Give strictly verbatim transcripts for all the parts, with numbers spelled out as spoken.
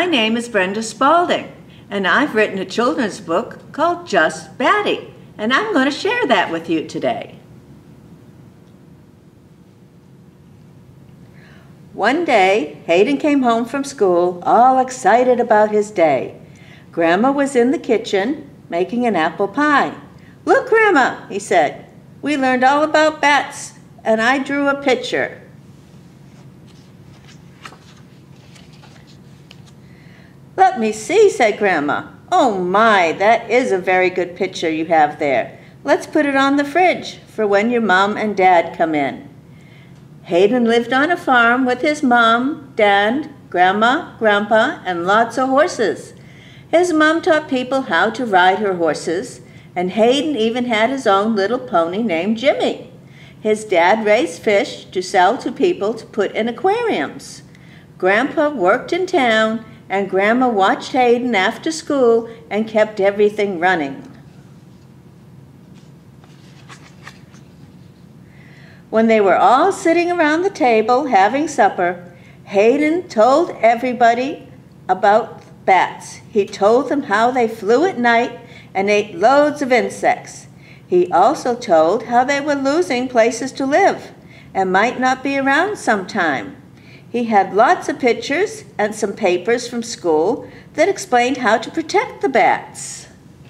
My name is Brenda Spalding, and I've written a children's book called Just Batty, and I'm going to share that with you today. One day, Hayden came home from school all excited about his day. Grandma was in the kitchen making an apple pie. "Look, Grandma," he said, "we learned all about bats, and I drew a picture." "Let me see," said Grandma. "Oh my, that is a very good picture you have there. Let's put it on the fridge for when your mom and dad come in." Hayden lived on a farm with his mom, dad, grandma, grandpa, and lots of horses. His mom taught people how to ride her horses, and Hayden even had his own little pony named Jimmy. His dad raised fish to sell to people to put in aquariums. Grandpa worked in town, and Grandma watched Hayden after school and kept everything running. When they were all sitting around the table having supper, Hayden told everybody about bats. He told them how they flew at night and ate loads of insects. He also told how they were losing places to live and might not be around sometime. He had lots of pictures and some papers from school that explained how to protect the bats.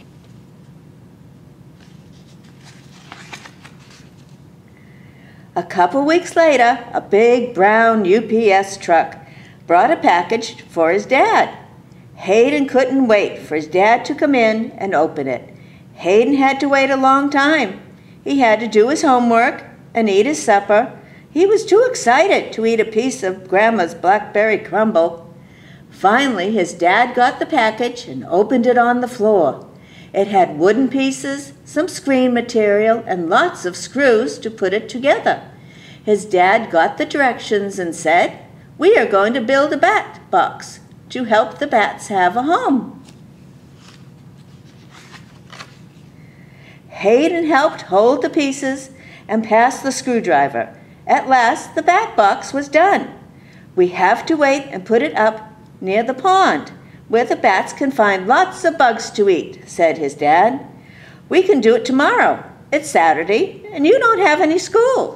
A couple weeks later, a big brown U P S truck brought a package for his dad. Hayden couldn't wait for his dad to come in and open it. Hayden had to wait a long time. He had to do his homework and eat his supper. He was too excited to eat a piece of Grandma's blackberry crumble. Finally, his dad got the package and opened it on the floor. It had wooden pieces, some screen material, and lots of screws to put it together. His dad got the directions and said, "We are going to build a bat box to help the bats have a home." Hayden helped hold the pieces and pass the screwdriver. At last, the bat box was done. "We have to wait and put it up near the pond, where the bats can find lots of bugs to eat," said his dad. "We can do it tomorrow. It's Saturday, and you don't have any school."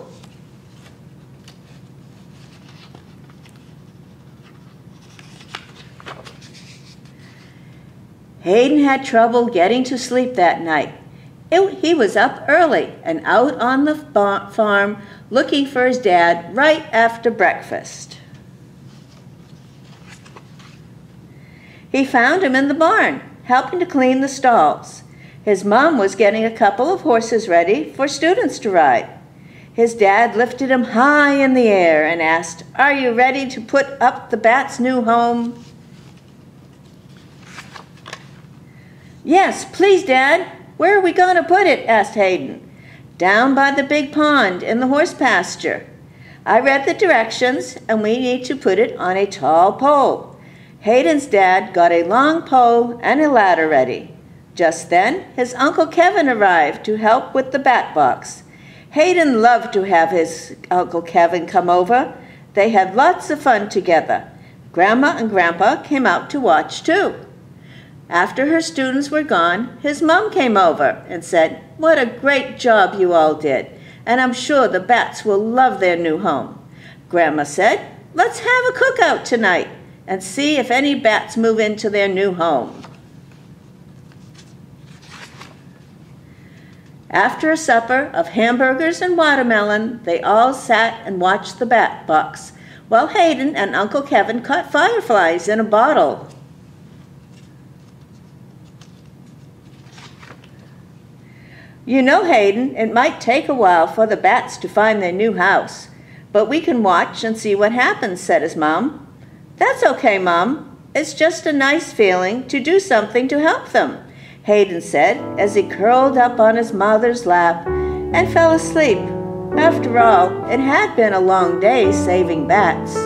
Hayden had trouble getting to sleep that night. It, he was up early and out on the farm looking for his dad right after breakfast. He found him in the barn, helping to clean the stalls. His mom was getting a couple of horses ready for students to ride. His dad lifted him high in the air and asked, "Are you ready to put up the bat's new home?" "Yes, please, Dad. Where are we going to put it?" asked Hayden. "Down by the big pond in the horse pasture. I read the directions, and we need to put it on a tall pole." Hayden's dad got a long pole and a ladder ready. Just then, his Uncle Kevin arrived to help with the bat box. Hayden loved to have his Uncle Kevin come over. They had lots of fun together. Grandma and Grandpa came out to watch too. After her students were gone, his mom came over and said, "What a great job you all did, and I'm sure the bats will love their new home." Grandma said, "Let's have a cookout tonight and see if any bats move into their new home." After a supper of hamburgers and watermelon, they all sat and watched the bat box, while Hayden and Uncle Kevin caught fireflies in a bottle. "You know, Hayden, it might take a while for the bats to find their new house, but we can watch and see what happens," said his mom. "That's okay, Mom. It's just a nice feeling to do something to help them," Hayden said as he curled up on his mother's lap and fell asleep. After all, it had been a long day saving bats.